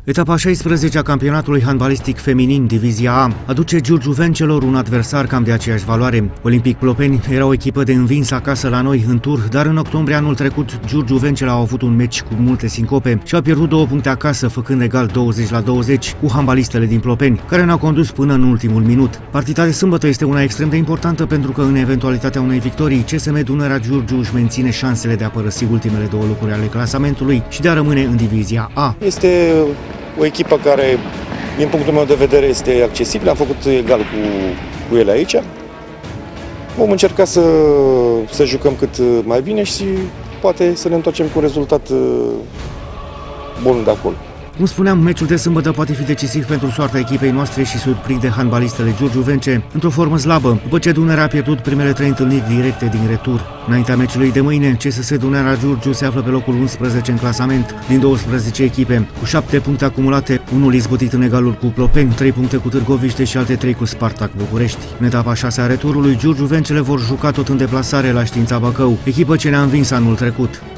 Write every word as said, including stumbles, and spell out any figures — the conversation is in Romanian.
Etapa a șaisprezecea a campionatului handbalistic feminin, Divizia A, aduce giurgiuvencelor un adversar cam de aceeași valoare. Olympic Plopeni era o echipă de învins acasă la noi în tur, dar în octombrie anul trecut giurgiuvencele au avut un meci cu multe sincope și au pierdut două puncte acasă, făcând egal douăzeci la douăzeci cu handbalistele din Plopeni, care ne-au condus până în ultimul minut. Partida de sâmbătă este una extrem de importantă pentru că în eventualitatea unei victorii, C S M Dunărea Giurgiu își menține șansele de a părăsi ultimele două locuri ale clasamentului și de a rămâne în Divizia A. Este o echipă care, din punctul meu de vedere, este accesibilă. Am făcut egal cu, cu ele aici. Vom încerca să, să jucăm cât mai bine și poate să ne întoarcem cu un rezultat bun de acolo. Cum spuneam, meciul de sâmbătă poate fi decisiv pentru soarta echipei noastre și surprinde handbalistele giurgiuvence într-o formă slabă, după ce Dunărea a pierdut primele trei întâlniri directe din retur. Înaintea meciului de mâine, C S S Dunărea Giurgiu se află pe locul unsprezece în clasament, din douăsprezece echipe, cu șapte puncte acumulate, unul izbutit în egalul cu Plopeni, trei puncte cu Târgoviște și alte trei cu Spartak București. În etapa a șasea a returului, giurgiuvencele vor juca tot în deplasare la Știința Bacău, echipă ce ne-a învins anul trecut.